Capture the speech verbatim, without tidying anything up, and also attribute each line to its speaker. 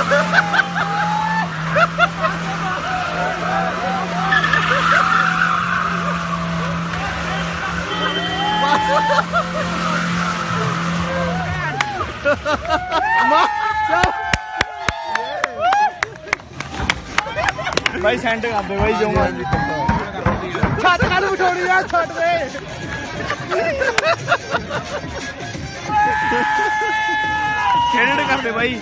Speaker 1: भाई सेंट कर दे भाई जाऊंगा छत काल बिठानी यार छत पे खेड़ कर दे भाई।